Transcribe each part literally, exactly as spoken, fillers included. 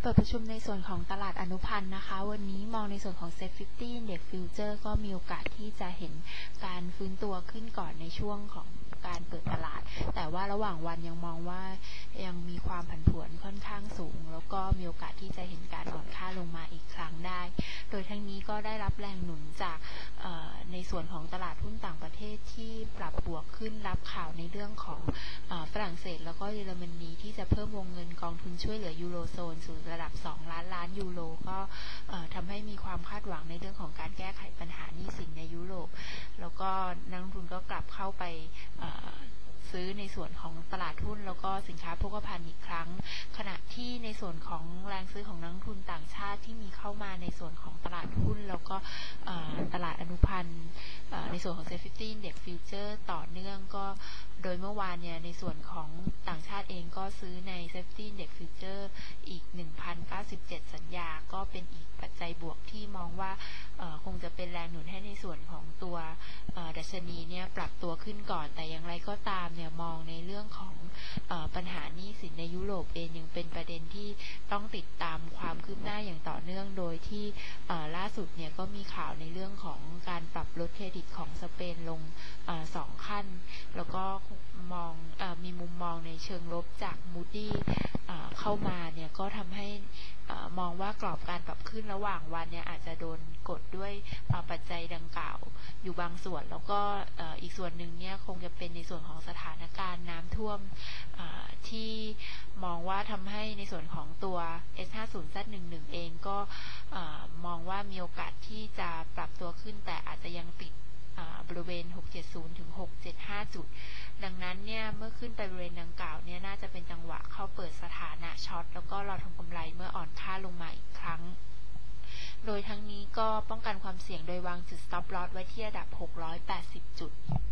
ปิดประชุมในส่วนของตลาดอนุพันธ์นะคะวันนี้มองในส่วนของ เซ็ต ห้าสิบ Index Future ก็มีโอกาสที่จะเห็นการฟื้นตัวขึ้นก่อนในช่วงของการเปิดตลาดแต่ว่าระหว่างวันยังมองว่ายังมีความผันผวนค่อนข้างสูงแล้วก็มีโอกาสที่จะเห็นการอ่อนค่าลงมาอีกครั้งได้โดยทั้งนี้ก็ได้รับแรงหนุนจากในส่วนของตลาดหุ้นต่างประเทศที่ปรับบวกขึ้นรับข่าวในเรื่องของฝรั่งเศสแล้วก็เยอรมนีที่จะเพิ่มวงเงินกองทุนช่วยเหลือยูโรโซนสู่ระดับสองล้านล้านยูโรก็ทำให้มีความคาดหวังในเรื่องของการแก้ไขปัญหาหนี้สินในยุโรปแล้วก็นักลงทุนก็กลับเข้าไปซื้อในส่วนของตลาดหุ้นแล้วก็สินค้าโภคภัณฑ์อีกครั้งขณะที่ในส่วนของแรงซื้อของนักลงทุนต่างชาติที่มีเข้ามาในส่วนของตลาดหุ้นแล้วก็ตลาดอนุพันธ์ในส่วนของ เซ็ต ห้าสิบ Index Future ต่อเนื่องก็โดยเมื่อวานเนี่ยในส่วนของต่างชาติเองก็ซื้อใน เซ็ต ห้าสิบ Index Future อีก หนึ่งพันเก้าสิบเจ็ด สัญญาก็เป็นอีกปัจจัยบวกที่มองว่าคงจะเป็นแรงหนุนให้ในส่วนของตัวดัชนีเนี่ยปรับตัวขึ้นก่อนแต่อย่างไรก็ตามเนี่ยมองในเรื่องของปัญหาหนี้สินในยุโรปเองยังเป็นประเด็นที่ต้องติดตามความคืบหน้าอย่างต่อเนื่องโดยที่ล่าสุดเนี่ยก็มีข่าวในเรื่องของการปรับลดเครดิตของสเปนลงสองขั้นแล้วก็มองมีมุมมองในเชิงลบจาก Moody เข้ามาเนี่ยก็ทำให้มองว่ากรอบการปรับขึ้นระหว่างวันเนี่ยอาจจะโดนกดด้วยปัจจัยดังกล่าวอยู่บางส่วนแล้วก็อีกส่วนหนึ่งเนี่ยคงจะเป็นในส่วนของสถานการณ์น้ำท่วมที่มองว่าทำให้ในส่วนของตัว เอส ห้าสิบ แซด หนึ่งสิบ เองก็มองว่ามีโอกาสที่จะปรับตัวขึ้นแต่อาจจะยังติดบริเวณหกร้อยเจ็ดสิบถึงหกร้อยเจ็ดสิบห้าจุดดังนั้นเนี่ยเมื่อขึ้นไปบริเวณดังกล่าวเนี่ยน่าจะเป็นจังหวะเข้าเปิดสถานะช็อตแล้วก็รอทำกำไรเมื่ออ่อนค่าลงมาอีกครั้งโดยทั้งนี้ก็ป้องกันความเสี่ยงโดยวางจุด stop loss ไว้ที่ระดับหกร้อยแปดสิบจุด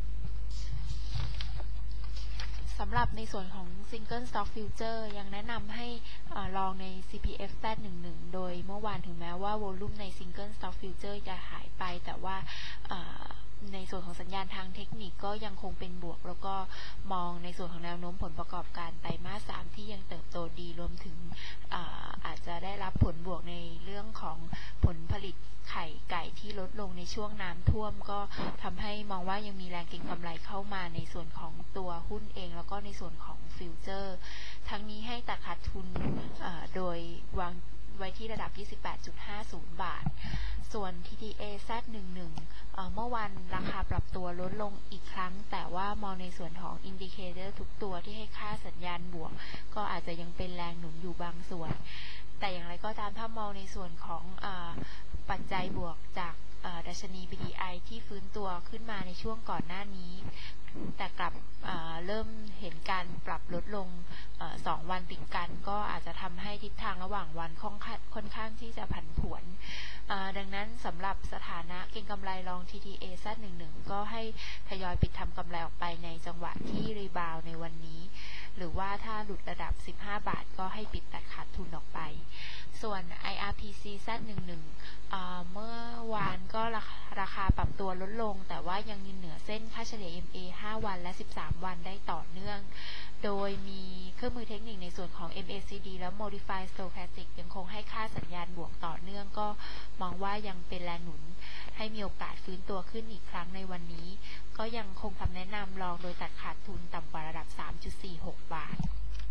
สำหรับในส่วนของ Single Stock Future ยังแนะนำให้ลองใน ซี พี เอฟ แซด หนึ่งสิบ โดยเมื่อวานถึงแม้ว่า volume ใน Single Stock Future จะหายไปแต่ว่าในส่วนของสัญญาณทางเทคนิคก็ยังคงเป็นบวกแล้วก็มองในส่วนของแนวโน้มผลประกอบการไตรมาสสามที่ยังเติบโตดีรวมถึง อา, อาจจะได้รับผลบวกในเรื่องของผลผลิตไข่ไก่ที่ลดลงในช่วงน้ำท่วมก็ทำให้มองว่ายังมีแรงเก็งกำไรเข้ามาในส่วนของตัวหุ้นเองแล้วก็ในส่วนของฟิวเจอร์ทั้งนี้ให้ตัดขาดทุนโดยวางไว้ที่ระดับ ยี่สิบแปดจุดห้าศูนย์ บาทส่วน ที ที เอ แซด หนึ่งสิบ เมื่อวันราคาปรับตัวลดลงอีกครั้งแต่ว่ามองในส่วนของอินดิเคเตอร์ทุกตัวที่ให้ค่าสัญญาณบวกก็อาจจะยังเป็นแรงหนุนอยู่บางส่วนแต่อย่างไรก็ตามถ้ามองในส่วนของปัจจัยบวกจากดัชนี บี ดี ไอ ที่ฟื้นตัวขึ้นมาในช่วงก่อนหน้านี้แต่กลับเริ่มเห็นการปรับลดลงสองวันติดกันก็อาจจะทำให้ทิศทางระหว่างวันค่อนข้างที่จะผันผวนดังนั้นสำหรับสถานะเก็งกำไรลอง ที ที เอ แซด หนึ่งสิบ ก็ให้ทยอยปิดทำกำไรออกไปในจังหวะที่รีบาวในวันนี้หรือว่าถ้าหลุดระดับสิบห้าบาทก็ให้ปิดตัดขาดทุนออกไปส่วน ไอ อาร์ พี ซี แซด หนึ่งสิบ เมื่อวานก็ราคาปรับตัวลดลงแต่ว่ายังยืนเหนือเส้นค่าเฉลี่ย เอ็ม เอ ห้าวันและสิบสามวันได้ต่อเนื่องโดยมีเครื่องมือเทคนิคในส่วนของ เอ็ม เอ ซี ดี และ Modified Stochastic ยังคงให้ค่าสัญญาณบวกต่อเนื่องก็มองว่ายังเป็นแรงหนุนให้มีโอกาสฟื้นตัวขึ้นอีกครั้งในวันนี้ก็ยังคงคำแนะนำลองโดยตัดขาดทุนต่ำกว่าระดับ สามจุดสี่หก บาท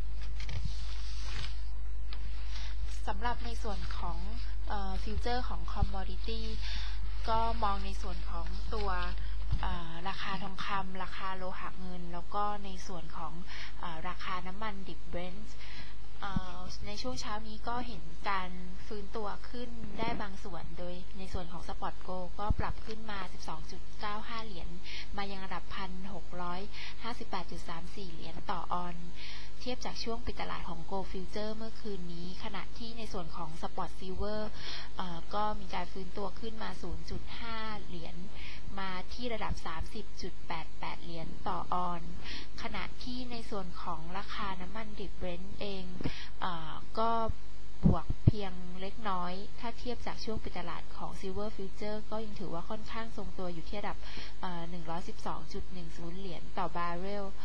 สำหรับในส่วนของฟิวเจอร์ของ Commodity ก็มองในส่วนของตัวราคาทองคำราคาโลหะเงินแล้วก็ในส่วนของราคาน้ำมันดิบเบรนท์ในช่วงเช้านี้ก็เห็นการฟื้นตัวขึ้นได้บางส่วนโดยในส่วนของ Spot Gold ก็ปรับขึ้นมา สิบสองจุดเก้าห้า เหรียญมายังระดับ หนึ่งพันหกร้อยห้าสิบแปดจุดสามสี่ เหรียญต่อออนเทียบจากช่วงปิดตลาดของ Gold Future เมื่อคืนนี้ขณะที่ในส่วนของ Spot Silver ก็มีการฟื้นตัวขึ้นมา ศูนย์จุดห้า เหรียญมาที่ระดับ สามสิบจุดแปดแปด เหรียญต่อออนขณะที่ในส่วนของราคาน้ำมันดิบเบรนท์เองเอก็บวกเพียงเล็กน้อยถ้าเทียบจากช่วงปิดตลาดของ Silver Future ก็ยังถือว่าค่อนข้างทรงตัวอยู่ที่ระดับ หนึ่งร้อยสิบสองจุดหนึ่งศูนย์ เหรียญต่อบาร์เรล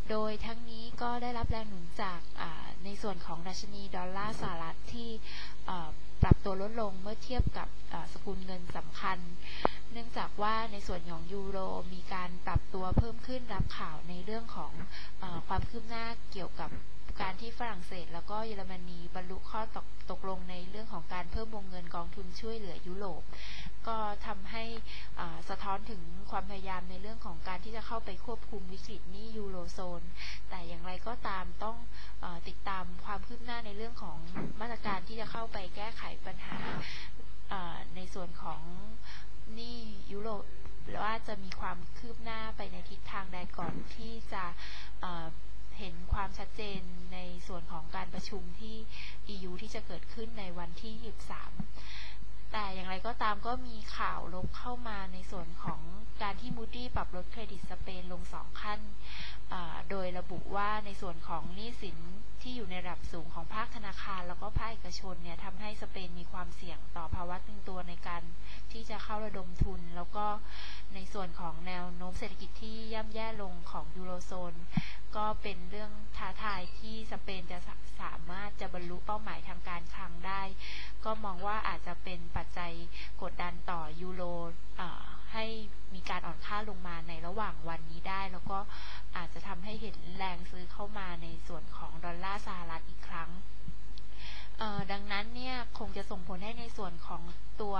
โดยทั้งนี้ก็ได้รับแรงหนุนจากในส่วนของดัชนีดอลลาร์สหรัฐที่ปรับตัวลดลงเมื่อเทียบกับสกุลเงินสำคัญเนื่องจากว่าในส่วนของยูโรมีการปรับตัวเพิ่มขึ้นรับข่าวในเรื่องของเอ่อความคืบหน้าเกี่ยวกับการที่ฝรั่งเศสแล้วก็เยอรมนีบรรลุข้อตกตกลงในเรื่องของการเพิ่มวงเงินกองทุนช่วยเหลือยุโรปก็ทำให้สะท้อนถึงความพยายามในเรื่องของการที่จะเข้าไปควบคุมวิกฤตหนี้ยูโรโซนแต่อย่างไรก็ตามต้องเอ่อติดตามความคืบหน้าในเรื่องของมาตรการที่จะเข้าไปแก้ไขปัญหาในส่วนของหนี้ยุโรปว่าจะมีความคืบหน้าไปในทิศทางใดก่อนที่จะเอ่อเห็นความชัดเจนในส่วนของการประชุมที่ อี ยู ที่จะเกิดขึ้นในวันที่ยี่สิบสามแต่อย่างไรก็ตามก็มีข่าวลบเข้ามาในส่วนของการที่ Moody ปรับลดเครดิตสเปนลงสองขั้นโดยระบุว่าในส่วนของหนี้สินที่อยู่ในระดับสูงของภาคธนาคารแล้วก็ภาคเอกชนเนี่ยทำให้สเปนมีความเสี่ยงต่อภาวะตึงตัวในการที่จะเข้าระดมทุนแล้วก็ในส่วนของแนวโน้มเศรษฐกิจที่ย่ำแย่ลงของยูโรโซนก็เป็นเรื่องท้าทายที่สเปนจะสามารถจะบรรลุเป้าหมายทางการคลังได้ก็มองว่าอาจจะเป็นปัจจัยกดดันต่อยูโรให้มีการอ่อนค่าลงมาในระหว่างวันนี้ได้แล้วก็อาจจะทำให้เห็นแรงซื้อเข้ามาในส่วนของดอลลาร์สหรัฐอีกครั้งดังนั้นเนี่ยคงจะส่งผลให้ในส่วนของตัว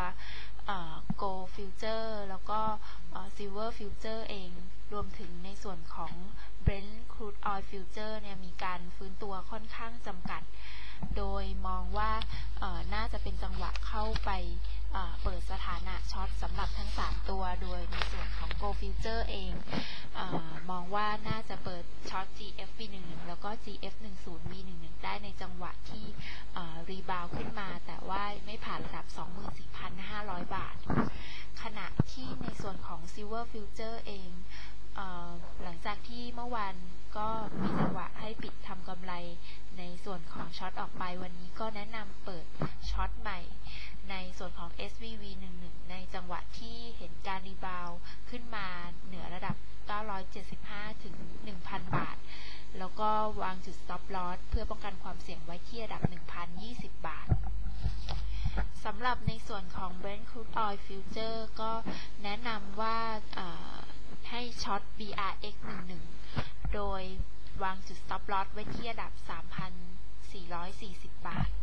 Gold Future แล้วก็ Silver Future เองรวมถึงในส่วนของ Brent Crude Oil Future เนี่ยมีการฟื้นตัวค่อนข้างจำกัดโดยมองว่าน่าจะเป็นจังหวะเข้าไปเปิดสถานะช็อตสำหรับทั้งสามตัวโดยในส่วนของ Gold Future เองเออมองว่าน่าจะเปิดช็อต จี เอฟ วี สิบเอ็ด แล้วก็ จี เอฟ สิบ วี สิบเอ็ด ได้ในจังหวะที่รีบาวขึ้นมาแต่ว่าไม่ผ่านระดับ สองหมื่นสี่พันห้าร้อย บาทขณะที่ในส่วนของ Silver Future เองเออหลังจากที่เมื่อวานก็มีจังหวะให้ปิดทำกำไรในส่วนของช็อตออกไปวันนี้ก็แนะนำเปิดช็อตใหม่ในส่วนของ เอส วี วี สิบเอ็ด ในจังหวะที่เห็นการรีบาวขึ้นมาเหนือระดับเก้าร้อยเจ็ดสิบห้าถึง หนึ่งพัน บาทแล้วก็วางจุด stop loss เพื่อป้องกันความเสี่ยงไว้ที่ระดับ หนึ่งพันยี่สิบ บาทสำหรับในส่วนของ Brent Crude Oil Future ก็แนะนำว่าให้ช็อต บี อาร์ เอ็กซ์ สิบเอ็ด โดยวางจุด stop loss ไว้ที่ระดับ สามพันสี่ร้อยสี่สิบ บาท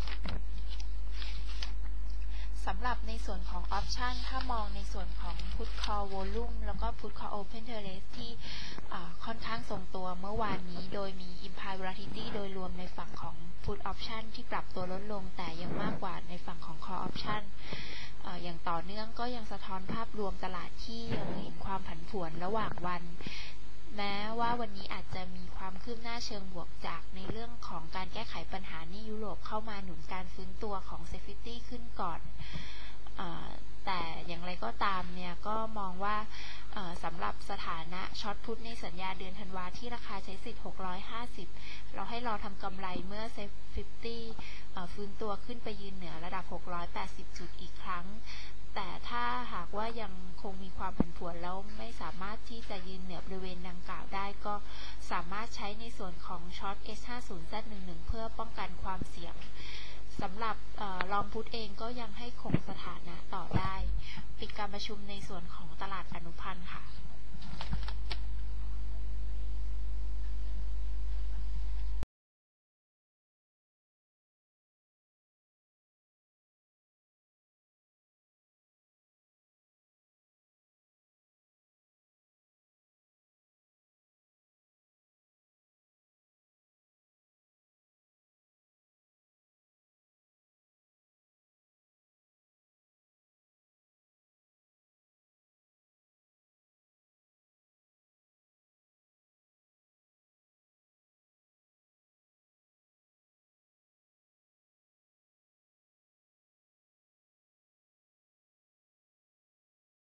สำหรับในส่วนของออปชันถ้ามองในส่วนของ Put Call Volume แล้วก็ Put Call Open Interest ที่ค่อนข้างทรงตัวเมื่อวานนี้โดยมี Implied Volatility โดยรวมในฝั่งของ Put Option ที่ปรับตัวลดลงแต่ยังมากกว่าในฝั่งของ Call Option อย่างต่อเนื่องก็ยังสะท้อนภาพรวมตลาดที่ยังเห็นความผันผวนระหว่างวันแม้ว่าวันนี้อาจจะมีความคืบหน้าเชิงบวกจากในเรื่องของการแก้ไขปัญหาหนี้ยุโรปเข้ามาหนุนการฟื้นตัวของเซฟฟิตี้ขึ้นก่อนแต่อย่างไรก็ตามเนี่ยก็มองว่าสำหรับสถานะช็อตพุทในสัญญาเดือนธันวาที่ราคาใช้สิทธิ์หกร้อยห้าสิบเราให้รอทำกำไรเมื่อเซฟฟิตี้ฟื้นตัวขึ้นไปยืนเหนือระดับหกร้อยแปดสิบจุดอีกครั้งแต่ถ้าหากว่ายังคงมีความผันผวนแล้วไม่สามารถที่จะยืนเหนือบริเวณดังกล่าวได้ก็สามารถใช้ในส่วนของช็อต เอส ห้าสิบ แซด สิบเอ็ด เพื่อป้องกันความเสี่ยงสำหรับลองพุทเองก็ยังให้คงสถานะต่อได้ปิดการประชุมในส่วนของตลาดอนุพันธ์ค่ะ